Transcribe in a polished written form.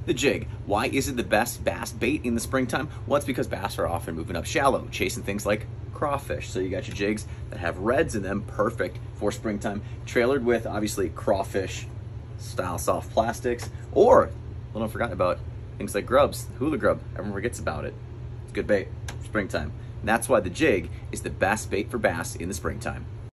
The jig. Why is it the best bass bait in the springtime? Well, it's because bass are often moving up shallow, chasing things like crawfish. So you got your jigs that have reds in them, perfect for springtime, trailered with obviously crawfish style soft plastics, or, well, don't forget about things like grubs, hula grub. Everyone forgets about it. It's good bait, springtime. And that's why the jig is the best bait for bass in the springtime.